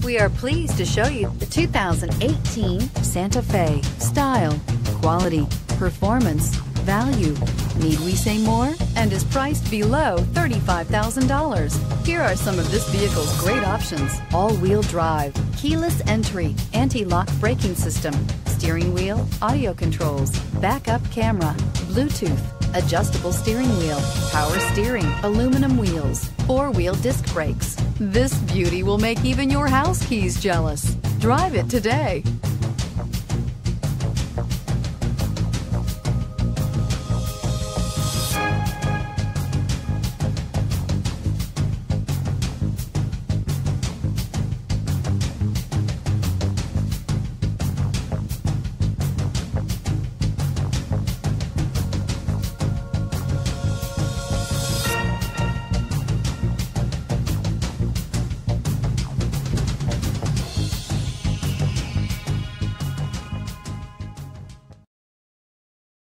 We are pleased to show you the 2018 Santa Fe. Style, quality, performance, value. Need we say more? And is priced below $35,000. Here are some of this vehicle's great options: all-wheel drive, keyless entry, anti-lock braking system, steering wheel audio controls, backup camera, Bluetooth, adjustable steering wheel, power steering, aluminum wheels, four-wheel disc brakes. This beauty will make even your house keys jealous. Drive it today.